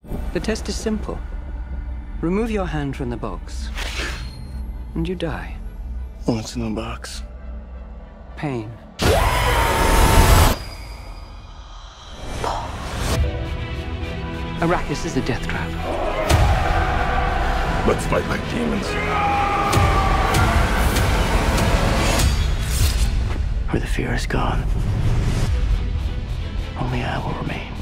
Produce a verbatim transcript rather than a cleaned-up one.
The test is simple. Remove your hand from the box, and you die. What's in the box? Pain. Arrakis is a death trap. Let's fight like demons. Where the fear is gone, only I will remain.